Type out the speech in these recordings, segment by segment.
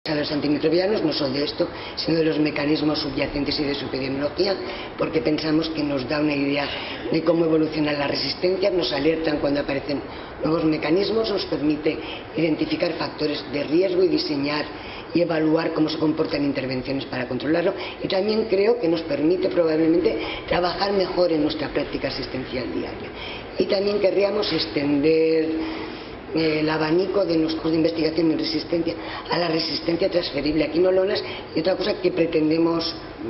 A los antimicrobianos, no solo de esto, sino de los mecanismos subyacentes y de su epidemiología, porque pensamos que nos da una idea de cómo evolucionan las resistencias, nos alertan cuando aparecen nuevos mecanismos, nos permite identificar factores de riesgo y diseñar y evaluar cómo se comportan intervenciones para controlarlo, y también creo que nos permite probablemente trabajar mejor en nuestra práctica asistencial diaria. Y también querríamos extender el abanico de nuestros de investigación en resistencia a la resistencia transferible a quinolonas, y otra cosa que pretendemos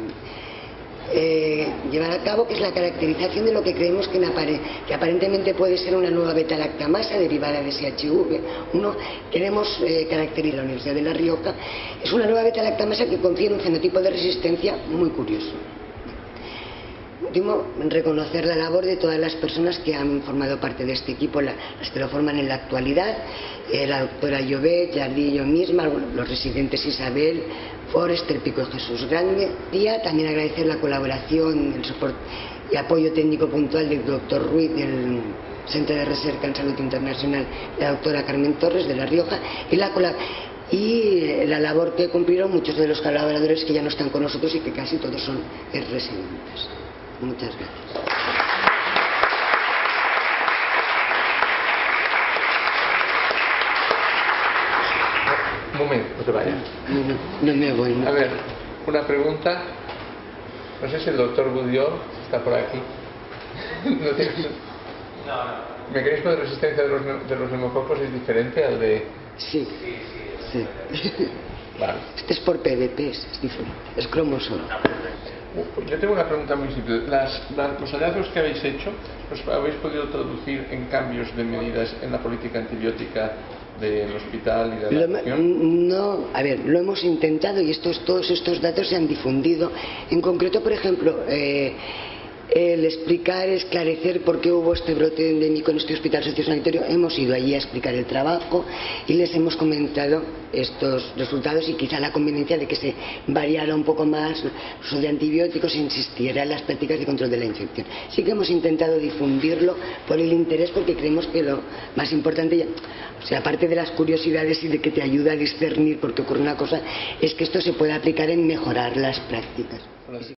llevar a cabo, que es la caracterización de lo que creemos que aparentemente puede ser una nueva beta-lactamasa derivada de SHV1. Queremos caracterizar la Universidad de La Rioja. Es una nueva beta-lactamasa que confiere un fenotipo de resistencia muy curioso. Último, reconocer la labor de todas las personas que han formado parte de este equipo, las que lo forman en la actualidad, la doctora Llobet, Jardí y yo misma, los residentes Isabel, Forrester, Pico y Jesús Grande. También agradecer la colaboración, el soporte y apoyo técnico puntual del doctor Ruiz del Centro de Recerca en Salud Internacional, la doctora Carmen Torres de La Rioja, y la labor que cumplieron muchos de los colaboradores que ya no están con nosotros y que casi todos son residentes. Muchas gracias. Un momento, no te vayas. No me voy. No. A ver, una pregunta. No sé si el doctor Budiol está por aquí. ¿No tiene... ¿El mecanismo de resistencia de los neumococos es diferente al de...? Sí. Sí. Vale. Este es por PDP, es diferente. Es cromosoma. Yo tengo una pregunta muy simple. Los hallazgos que habéis hecho, ¿los habéis podido traducir en cambios de medidas en la política antibiótica del hospital y de la región? No, a ver, lo hemos intentado y todos estos datos se han difundido. En concreto, por ejemplo, el esclarecer por qué hubo este brote endémico en este hospital sociosanitario. Hemos ido allí a explicar el trabajo y les hemos comentado estos resultados y quizá la conveniencia de que se variara un poco más el uso de antibióticos e insistiera en las prácticas de control de la infección. Sí que hemos intentado difundirlo por el interés, porque creemos que lo más importante, o sea, aparte de las curiosidades y de que te ayuda a discernir por qué ocurre una cosa, es que esto se puede aplicar en mejorar las prácticas.